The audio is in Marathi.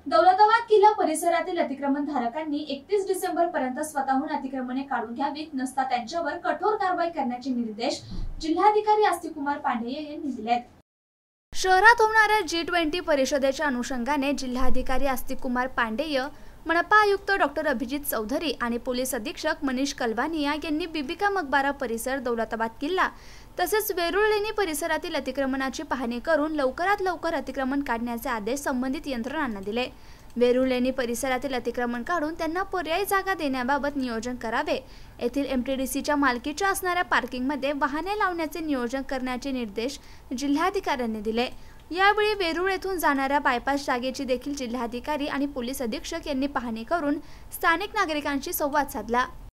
दौलताबाद किल्ला परिसरातील अतिक्रमणधारकांनी 31 डिसेंबर पर्यंत स्वतःहून अतिक्रमणे काढून घ्यावीत, नसता त्यांच्यावर कठोर कारवाई करण्याचे निर्देश जिल्हाधिकारी आस्तिकुमार पांडेय यांनी दिले आहेत। शहरात होणाऱ्या G20 परिषदेच्या अनुषंगाने जिल्हाधिकारी आस्तिकुमार पांडेय, मनपा आयुक्त डॉक्टर अभिजित चौधरी आणि पोलीस अधीक्षक मनीष कलवानिया यांनी बीबी मकबरा परिसर, दौलताबाद किल्ला तसेच वेरूळ लेणी परिसरातील अतिक्रमणाची पाहणी करून लवकरात लवकर अतिक्रमण काढण्याचे आदेश संबंधित यंत्रणांना दिले। वेरूळ लेणी परिसरातील अतिक्रमण काढून त्यांना पर्यायी जागा देण्याबाबत नियोजन करावे। येथील MTDCच्या मालकीच्या असणाऱ्या पार्किंगमध्ये वाहने लावण्याचे नियोजन करण्याचे निर्देश जिल्हाधिकाऱ्यांनी दिले। यावेळी वेरूळ येथून जाणाऱ्या बायपास जागेची देखील जिल्हाधिकारी आणि पोलीस अधीक्षक यांनी पाहणी करून स्थानिक नागरिकांशी संवाद साधला।